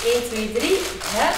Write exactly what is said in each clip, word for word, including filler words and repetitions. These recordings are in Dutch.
één, twee, drie. Ja.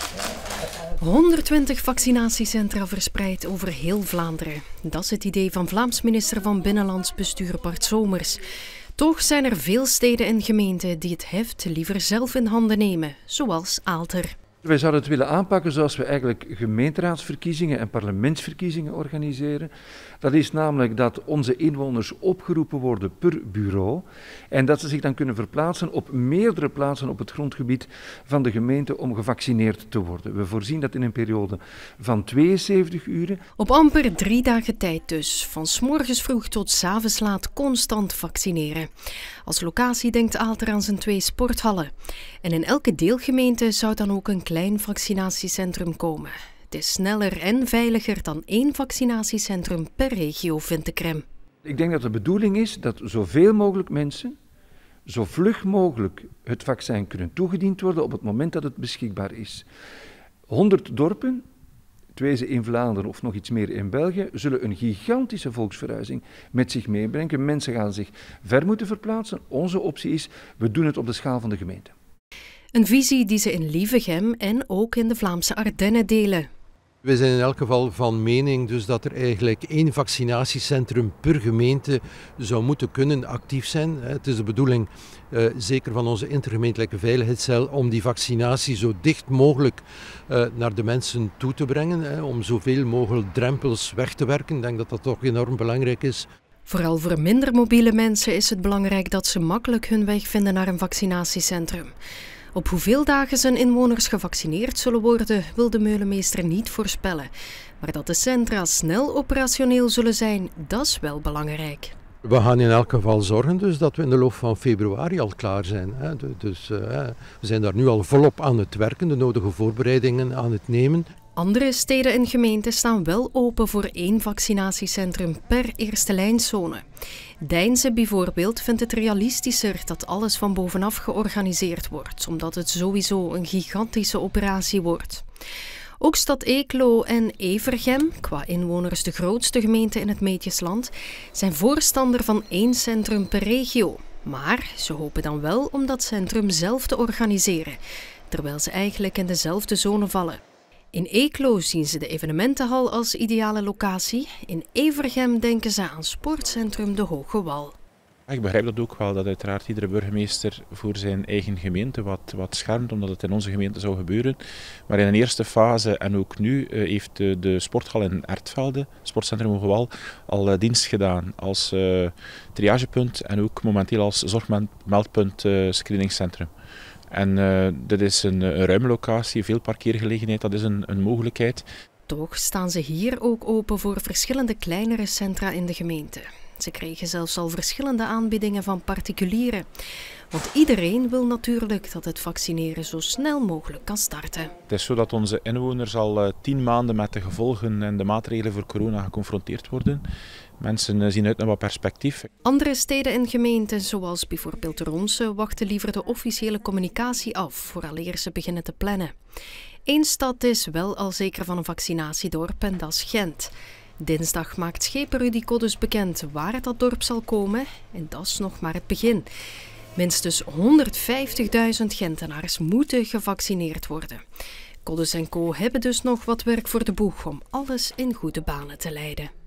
honderdtwintig vaccinatiecentra verspreid over heel Vlaanderen. Dat is het idee van Vlaams minister van Binnenlands Bestuur Bart Somers. Toch zijn er veel steden en gemeenten die het heft liever zelf in handen nemen, zoals Aalter. Wij zouden het willen aanpakken zoals we eigenlijk gemeenteraadsverkiezingen en parlementsverkiezingen organiseren. Dat is namelijk dat onze inwoners opgeroepen worden per bureau en dat ze zich dan kunnen verplaatsen op meerdere plaatsen op het grondgebied van de gemeente om gevaccineerd te worden. We voorzien dat in een periode van tweeënzeventig uren. Op amper drie dagen tijd dus, van 's morgens vroeg tot 's avonds laat constant vaccineren. Als locatie denkt Aalter aan zijn twee sporthallen. En in elke deelgemeente zou dan ook een klein vaccinatiecentrum komen. Het is sneller en veiliger dan één vaccinatiecentrum per regio, vindt de Krem. Ik denk dat de bedoeling is dat zoveel mogelijk mensen zo vlug mogelijk het vaccin kunnen toegediend worden op het moment dat het beschikbaar is. honderd dorpen, twee ze in Vlaanderen of nog iets meer in België, zullen een gigantische volksverhuizing met zich meebrengen. Mensen gaan zich ver moeten verplaatsen. Onze optie is, we doen het op de schaal van de gemeente. Een visie die ze in Lievegem en ook in de Vlaamse Ardennen delen. We zijn in elk geval van mening dus dat er eigenlijk één vaccinatiecentrum per gemeente zou moeten kunnen actief zijn. Het is de bedoeling, uh, zeker van onze intergemeentelijke veiligheidscel, om die vaccinatie zo dicht mogelijk uh, naar de mensen toe te brengen, hè, om zoveel mogelijk drempels weg te werken. Ik denk dat dat toch enorm belangrijk is. Vooral voor minder mobiele mensen is het belangrijk dat ze makkelijk hun weg vinden naar een vaccinatiecentrum. Op hoeveel dagen zijn inwoners gevaccineerd zullen worden, wil de meulemeester niet voorspellen. Maar dat de centra snel operationeel zullen zijn, dat is wel belangrijk. We gaan in elk geval zorgen dus dat we in de loop van februari al klaar zijn. Dus uh, we zijn daar nu al volop aan het werken, de nodige voorbereidingen aan het nemen. Andere steden en gemeenten staan wel open voor één vaccinatiecentrum per eerste lijnzone. Deinze bijvoorbeeld vindt het realistischer dat alles van bovenaf georganiseerd wordt, omdat het sowieso een gigantische operatie wordt. Ook stad Eeklo en Evergem, qua inwoners de grootste gemeente in het Meetjesland, zijn voorstander van één centrum per regio. Maar ze hopen dan wel om dat centrum zelf te organiseren, terwijl ze eigenlijk in dezelfde zone vallen. In Eeklo zien ze de evenementenhal als ideale locatie. In Evergem denken ze aan sportcentrum De Hoge Wal. Ik begrijp dat ook wel, dat uiteraard iedere burgemeester voor zijn eigen gemeente wat, wat schermt, omdat het in onze gemeente zou gebeuren. Maar in een eerste fase, en ook nu, heeft de, de sporthal in Ertvelde, sportcentrum Hoge Wal, al dienst gedaan als uh, triagepunt en ook momenteel als zorgmeldpunt uh, screeningcentrum. En uh, dit is een, een ruime locatie, veel parkeergelegenheid, dat is een, een mogelijkheid. Toch staan ze hier ook open voor verschillende kleinere centra in de gemeente. Ze kregen zelfs al verschillende aanbiedingen van particulieren. Want iedereen wil natuurlijk dat het vaccineren zo snel mogelijk kan starten. Het is zo dat onze inwoners al uh, tien maanden met de gevolgen en de maatregelen voor corona geconfronteerd worden. Mensen zien uit naar wat perspectief. Andere steden en gemeenten, zoals bijvoorbeeld Ronse, wachten liever de officiële communicatie af vooraleer ze beginnen te plannen. Eén stad is wel al zeker van een vaccinatiedorp en dat is Gent. Dinsdag maakt schepen Rudy Koddes bekend waar dat dorp zal komen en dat is nog maar het begin. Minstens honderdvijftigduizend Gentenaars moeten gevaccineerd worden. Koddes en Co hebben dus nog wat werk voor de boeg om alles in goede banen te leiden.